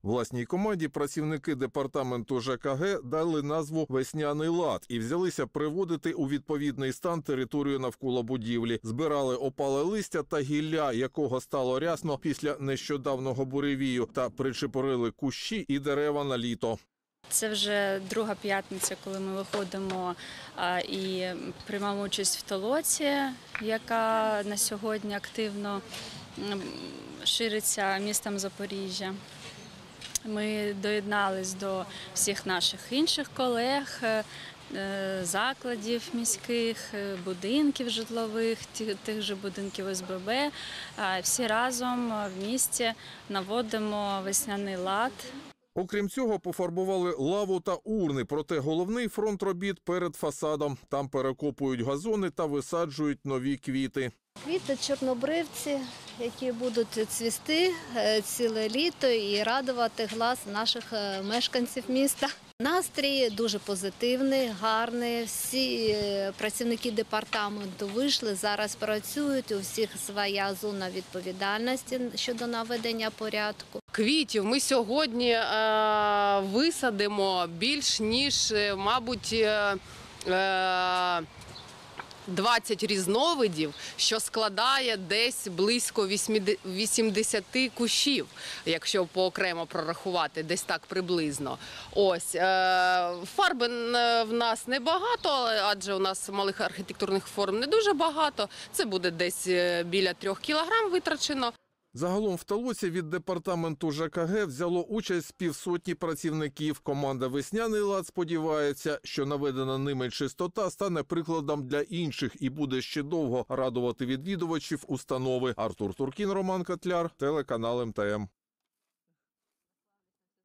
Власній команді працівники департаменту ЖКГ дали назву «Весняний лад» і взялися приводити у відповідний стан територію навколо будівлі. Збирали опале листя та гілля, якого стало рясно після нещодавного буревію, та причепурили кущі і дерева на літо. Це вже друга п'ятниця, коли ми виходимо і приймаємо участь в толоці, яка на сьогодні активно шириться містом Запоріжжя. Ми доєднались до всіх наших інших колег, закладів міських, будинків житлових, тих же будинків ОСББ. Всі разом в місті наводимо весняний лад. Окрім цього, пофарбували лаву та урни, проте головний фронт робіт перед фасадом. Там перекопують газони та висаджують нові квіти. Квіти чорнобривці, які будуть цвісти ціле літо і радувати глаз наших мешканців міста. Настрій дуже позитивний, гарний. Всі працівники департаменту вийшли, зараз працюють, у всіх своя зона відповідальності щодо наведення порядку. Квітів ми сьогодні висадимо більш ніж, мабуть, 20 різновидів, що складає десь близько 80 кущів, якщо поокремо прорахувати, десь так приблизно. Ось, фарби в нас небагато, адже у нас малих архітектурних форм не дуже багато. Це буде десь біля 3 кілограм витрачено. Загалом в толоці від департаменту ЖКГ взяло участь з півсотні працівників. Команда «Весняний лад» сподівається, що наведена ними чистота стане прикладом для інших і буде ще довго радувати відвідувачів установи. Артур Туркін, Роман Котляр, телеканал МТМ.